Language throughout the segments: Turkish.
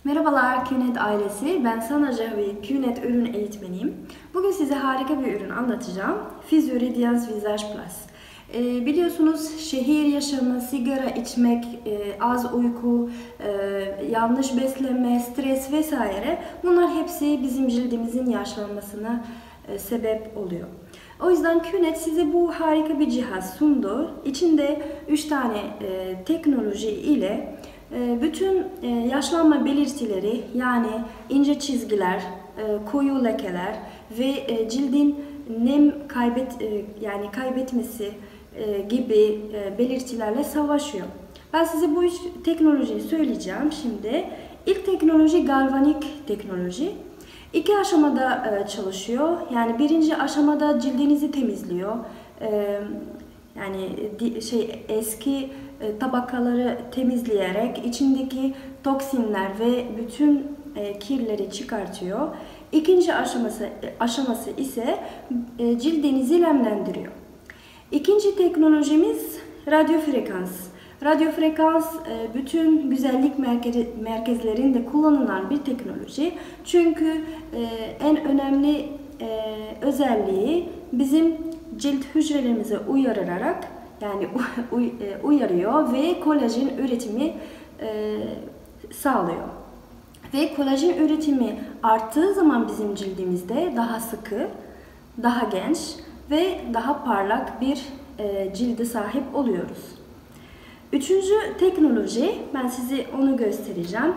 Merhabalar QNET ailesi, ben Sana Cahvi, QNET ürün eğitmeniyim. Bugün size harika bir ürün anlatacağım. Physioradiance Visage Plus. Biliyorsunuz şehir yaşamı, sigara içmek, az uyku, yanlış beslenme, stres vesaire bunlar hepsi bizim cildimizin yaşlanmasına sebep oluyor. O yüzden QNET size bu harika bir cihaz sundu. İçinde 3 tane teknoloji ile bütün yaşlanma belirtileri yani ince çizgiler, koyu lekeler ve cildin nem kaybetmesi gibi belirtilerle savaşıyor. Ben size bu üç teknolojiyi söyleyeceğim şimdi. İlk teknoloji galvanik teknoloji. İki aşamada çalışıyor. Yani birinci aşamada cildinizi temizliyor. Yani eski tabakaları temizleyerek içindeki toksinler ve bütün kirleri çıkartıyor. İkinci aşaması ise cildinizi nemlendiriyor. İkinci teknolojimiz radyo frekans. Radyo frekans bütün güzellik merkezlerinde kullanılan bir teknoloji. Çünkü en önemli özelliği bizim cilt hücrelerimizi uyararak uyarıyor ve kolajen üretimi sağlıyor. Ve kolajen üretimi arttığı zaman bizim cildimizde daha sıkı, daha genç ve daha parlak bir cilde sahip oluyoruz. Üçüncü teknoloji, ben size onu göstereceğim.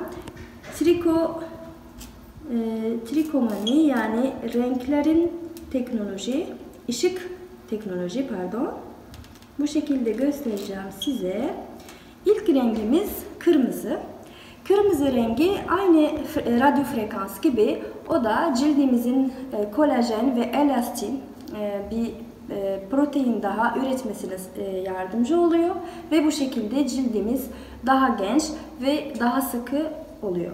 Trikomani yani renklerin teknoloji, ışık teknoloji pardon. Bu şekilde göstereceğim size. İlk rengimiz kırmızı. Kırmızı rengi aynı radyo frekans gibi o da cildimizin kolajen ve elastin bir protein daha üretmesine yardımcı oluyor ve bu şekilde cildimiz daha genç ve daha sıkı oluyor.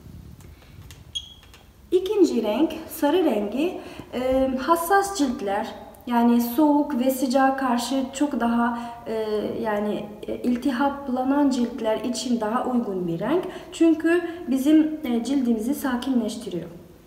İkinci renk sarı rengi hassas ciltler yani soğuk ve sıcağa karşı çok daha iltihaplanan ciltler için daha uygun bir renk. Çünkü bizim cildimizi sakinleştiriyor.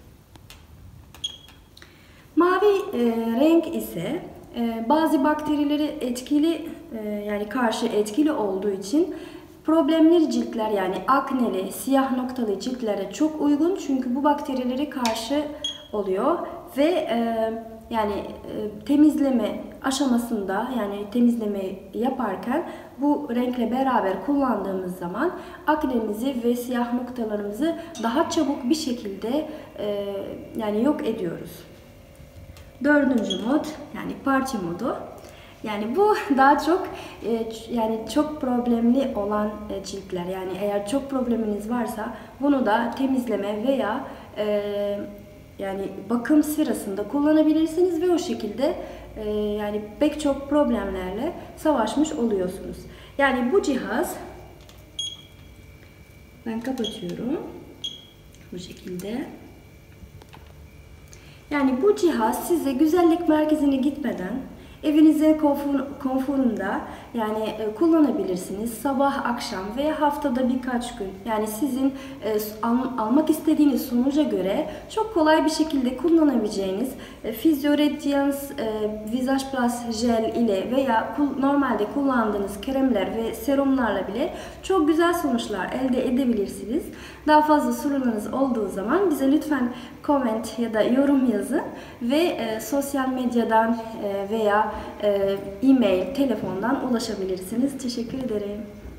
Mavi renk ise bazı bakterileri karşı etkili olduğu için problemli ciltler yani akneli, siyah noktalı ciltlere çok uygun. Çünkü bu bakterilere karşı oluyor ve temizleme aşamasında yani temizleme yaparken bu renkle beraber kullandığımız zaman aknemizi ve siyah noktalarımızı daha çabuk bir şekilde yok ediyoruz. Dördüncü mod yani parti modu. Yani bu daha çok çok problemli olan ciltler. Yani eğer çok probleminiz varsa bunu da temizleme veya bakım sırasında kullanabilirsiniz ve o şekilde pek çok problemlerle savaşmış oluyorsunuz. Yani bu cihaz ben kapatıyorum bu şekilde. Yani bu cihaz size güzellik merkezine gitmeden evinizin konforunda kullanabilirsiniz. Sabah, akşam veya haftada birkaç gün. Yani sizin almak istediğiniz sonuca göre çok kolay bir şekilde kullanabileceğiniz Physioradiance Visage Plus Gel ile veya normalde kullandığınız kremler ve serumlarla bile çok güzel sonuçlar elde edebilirsiniz. Daha fazla sorunlarınız olduğu zaman bize lütfen comment ya da yorum yazın ve sosyal medyadan veya e-mail, telefondan ulaşabilirsiniz. Teşekkür ederim.